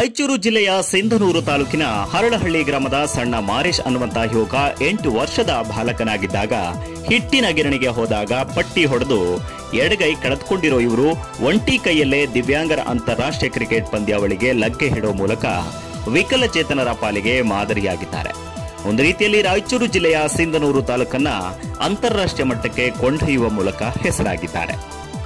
ರಾಯಚೂರು ಜಿಲ್ಲೆಯ ಸಿಂಧನೂರು ತಾಲೂಕಿನ ಹರಳಹಳ್ಳಿ ಗ್ರಾಮದ ಸಣ್ಣ ಮಾರೇಶ್ ಅನ್ನುವಂತಹ ಯುವಕ 8 ವರ್ಷದ ಬಾಲಕನಾಗಿದ್ದಾಗ ಹಿಟ್ಟಿನ ಗಿರಣಿಗೆ ಹೋದಾಗ ಪಟ್ಟಿ ಹೊಡೆದು ಎಡಗೈ ಕಳೆದುಕೊಂಡಿರೋ ಇವರು ಒಂಟಿ ಕೈಯಲ್ಲೇ ದಿವ್ಯಾಂಗರ ಅಂತಾರಾಷ್ಟ್ರೀಯ ಕ್ರಿಕೆಟ್ ಪಂದ್ಯಾವಳಿಗೆ ಲಗ್ಗೆ ಹಿಡೋ ಮೂಲಕ ವಿಕಲಚೇತನರ ಪಾಲಿಗೆ ಮಾದರಿಯಾಗಿದ್ದಾರೆ. ಒಂದು ರೀತಿಯಲ್ಲಿ ರಾಯಚೂರು ಜಿಲ್ಲೆಯ ಸಿಂಧನೂರು ತಾಲೂಕನ್ನ ಅಂತಾರಾಷ್ಟ್ರೀಯ ಮಟ್ಟಕ್ಕೆ ಕೊಂಡೊಯ್ಯುವ ಮೂಲಕ ಹೆಸರಾಗಿದ್ದಾರೆ.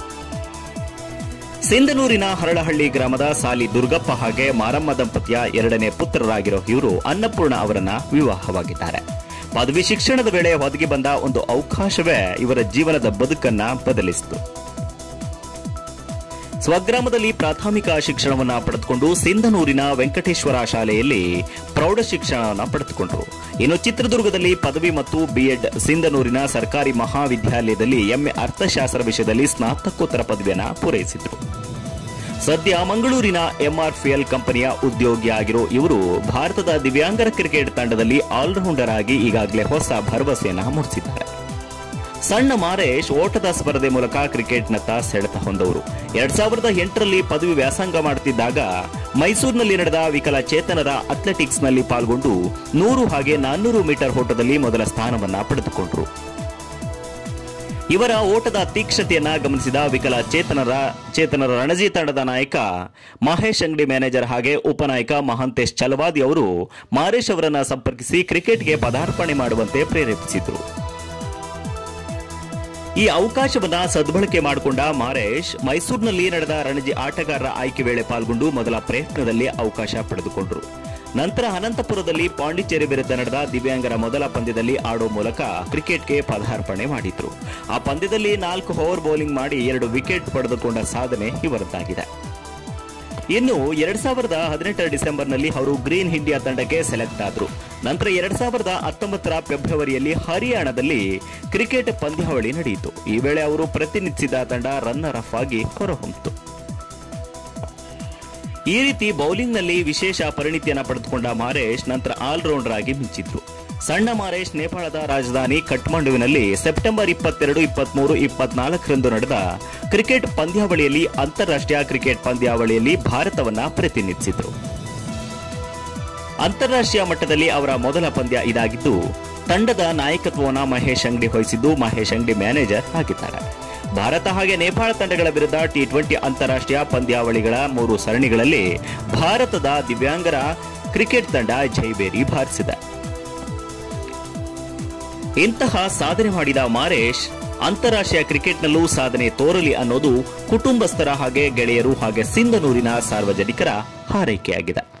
ಸಿಂಧನೂರಿನ ಹರಳಹಳ್ಳಿ ಗ್ರಾಮದ ಸಾಲಿ ದುರ್ಗಪ್ಪ ಹಾಗೆ ಮಾರಮ್ಮ ದಂಪತಿಯ 2ನೇ ಪುತ್ರರಾಗಿರೋ ಇವರು ಅನ್ನಪೂರ್ಣ ಅವರನ್ನ ವಿವಾಹವಾಗಿದ್ದಾರೆ. ಪದವಿ ಶಿಕ್ಷಣದ ವೇಳೆ ಒದಗಿ ಬಂದ ಒಂದು ಅವಕಾಶವೇ ಇವರ ಜೀವನದ ಬದುಕನ್ನ ಬದಲಿಸಿತು. ಸ್ವಗ್ರಾಮದಲ್ಲಿ ಪ್ರಾಥಮಿಕ ಶಿಕ್ಷಣವನ್ನ ಪಡೆದುಕೊಂಡು ಸಿಂಧನೂರಿನ ವೆಂಕಟೇಶ್ವರ ಶಾಲೆಯಲ್ಲಿ ಪ್ರೌಢ ಶಿಕ್ಷಣವನ್ನು ಪಡೆದುಕೊಂಡರು. ಇನ್ನು ಚಿತ್ರದುರ್ಗದಲ್ಲಿ ಪದವಿ ಮತ್ತು ಬಿಎಡ್, ಸಿಂಧನೂರಿನ ಸರ್ಕಾರಿ ಮಹಾವಿದ್ಯಾಲಯದಲ್ಲಿ ಎಂಎ ಅರ್ಥಶಾಸ್ತ್ರ ವಿಷಯದಲ್ಲಿ ಸ್ನಾತಕೋತ್ತರ ಪದವಿಯನ್ನು ಪೂರೈಸಿದರು. ಸದ್ಯ ಮಂಗಳೂರಿನ ಎಂಆರ್ಪಿಎಲ್ ಕಂಪನಿಯ ಉದ್ಯೋಗಿಯಾಗಿರೋ ಇವರು ಭಾರತದ ದಿವ್ಯಾಂಗರ ಕ್ರಿಕೆಟ್ ತಂಡದಲ್ಲಿ ಆಲ್ರೌಂಡರ್ ಆಗಿ ಈಗಾಗಲೇ ಹೊಸ ಭರವಸೆಯನ್ನು ಮೂಡಿಸಿದ್ದಾರೆ. ಸಣ್ಣ ಮಾರೇಶ್ ಓಟದ ಸ್ಪರ್ಧೆ ಮೂಲಕ ಕ್ರಿಕೆಟ್ನತ್ತ ಸೆಳೆತ ಹೊಂದವರು. 2008ರಲ್ಲಿ ಪದವಿ ವ್ಯಾಸಂಗ ಮಾಡುತ್ತಿದ್ದಾಗ ಮೈಸೂರಿನಲ್ಲಿ ನಡೆದ ವಿಕಲಚೇತನರ ಅಥ್ಲೆಟಿಕ್ಸ್ನಲ್ಲಿ ಪಾಲ್ಗೊಂಡು 100 ಹಾಗೆ 400 ಮೀಟರ್ ಓಟದಲ್ಲಿ ಮೊದಲ ಸ್ಥಾನವನ್ನ ಪಡೆದುಕೊಂಡರು. ಇವರ ಓಟದ ತೀಕ್ಷ್ಣತೆಯನ್ನ ಗಮನಿಸಿದ ವಿಕಲಚೇತನರ ರಣಜಿ ತಂಡದ ನಾಯಕ ಮಹೇಶ್ ಅಂಗಡಿ, ಮ್ಯಾನೇಜರ್ ಹಾಗೆ ಉಪನಾಯಕ ಮಹಾಂತೇಶ್ ಚಲವಾದಿ ಅವರು ಮಾರೇಶ್ ಅವರನ್ನ ಸಂಪರ್ಕಿಸಿ ಕ್ರಿಕೆಟ್ಗೆ ಪದಾರ್ಪಣೆ ಮಾಡುವಂತೆ ಪ್ರೇರೇಪಿಸಿದರು. ಈ ಅವಕಾಶವನ್ನ ಸದ್ಬಳಕೆ ಮಾಡಿಕೊಂಡ ಮಾರೇಶ್ ಮೈಸೂರಿನಲ್ಲಿ ನಡೆದ ರಣಜಿ ಆಟಗಾರರ ಆಯ್ಕೆ ವೇಳೆ ಪಾಲ್ಗೊಂಡು ಮೊದಲ ಪ್ರಯತ್ನದಲ್ಲಿ ಅವಕಾಶ ಪಡೆದುಕೊಂಡರು. ನಂತರ ಅನಂತಪುರದಲ್ಲಿ ಪಾಂಡಿಚೇರಿ ವಿರುದ್ಧ ನಡೆದ ದಿವ್ಯಾಂಗರ ಮೊದಲ ಪಂದ್ಯದಲ್ಲಿ ಆಡೋ ಮೂಲಕ ಕ್ರಿಕೆಟ್ಗೆ ಪದಾರ್ಪಣೆ ಮಾಡಿದ್ರು. ಆ ಪಂದ್ಯದಲ್ಲಿ 4 ಓವರ್ ಬೌಲಿಂಗ್ ಮಾಡಿ 2 ವಿಕೆಟ್ ಪಡೆದುಕೊಂಡ ಸಾಧನೆ ಇವರದ್ದಾಗಿದೆ. ಇನ್ನು 2018 ಡಿಸೆಂಬರ್ನಲ್ಲಿ ಅವರು ಗ್ರೀನ್ ಇಂಡಿಯಾ ತಂಡಕ್ಕೆ ಸೆಲೆಕ್ಟ್ ಆದರು. ನಂತರ 2019ರ ಫೆಬ್ರವರಿಯಲ್ಲಿ ಹರಿಯಾಣದಲ್ಲಿ ಕ್ರಿಕೆಟ್ ಪಂದ್ಯಾವಳಿ ನಡೆಯಿತು. ಈ ವೇಳೆ ಅವರು ಪ್ರತಿನಿಧಿಸಿದ ತಂಡ ರನ್ನರ್ ಅಪ್ ಆಗಿ ಹೊರಹೊಮ್ಮಿತು. ಈ ರೀತಿ ಬೌಲಿಂಗ್ನಲ್ಲಿ ವಿಶೇಷ ಪರಿಣಿತಿಯನ್ನು ಪಡೆದುಕೊಂಡ ಮಾರೇಶ್ ನಂತರ ಆಲ್ರೌಂಡರ್ ಆಗಿ ಮಿಂಚಿದ್ರು. ಸಣ್ಣ ಮಾರೇಶ್ ನೇಪಾಳದ ರಾಜಧಾನಿ ಕಠ್ಮಂಡುವಿನಲ್ಲಿ ಸೆಪ್ಟೆಂಬರ್ 22, 23, 24ರಂದು ನಡೆದ ಕ್ರಿಕೆಟ್ ಪಂದ್ಯಾವಳಿಯಲ್ಲಿ ಅಂತಾರಾಷ್ಟ್ರೀಯ ಕ್ರಿಕೆಟ್ ಪಂದ್ಯಾವಳಿಯಲ್ಲಿ ಭಾರತವನ್ನ ಪ್ರತಿನಿಧಿಸಿದರು. ಅಂತಾರಾಷ್ಟ್ರೀಯ ಮಟ್ಟದಲ್ಲಿ ಅವರ ಮೊದಲ ಪಂದ್ಯ ಇದಾಗಿದ್ದು, ತಂಡದ ನಾಯಕತ್ವವನ್ನು ಮಹೇಶ್ ಅಂಗಡಿ ವಹಿಸಿದ್ದು, ಮಹೇಶ್ ಅಂಗಡಿ ಮ್ಯಾನೇಜರ್ ಆಗಿದ್ದಾರೆ. ಭಾರತ ಹಾಗೆ ನೇಪಾಳ ತಂಡಗಳ ವಿರುದ್ಧ T20 ಅಂತಾರಾಷ್ಟ್ರೀಯ ಪಂದ್ಯಾವಳಿಗಳ 3 ಸರಣಿಗಳಲ್ಲಿ ಭಾರತದ ದಿವ್ಯಾಂಗರ ಕ್ರಿಕೆಟ್ ತಂಡ ಜೈಬೇರಿ ಬಾರಿಸಿದೆ. ಇಂತಹ ಸಾಧನೆ ಮಾಡಿದ ಮಾರೇಶ್ ಅಂತಾರಾಷ್ಟ್ರೀಯ ಕ್ರಿಕೆಟ್ನಲ್ಲೂ ಸಾಧನೆ ತೋರಲಿ ಅನ್ನೋದು ಕುಟುಂಬಸ್ಥರ ಹಾಗೆ ಗೆಳೆಯರು ಹಾಗೆ ಸಿಂಧನೂರಿನ ಸಾರ್ವಜನಿಕರ ಹಾರೈಕೆಯಾಗಿದೆ.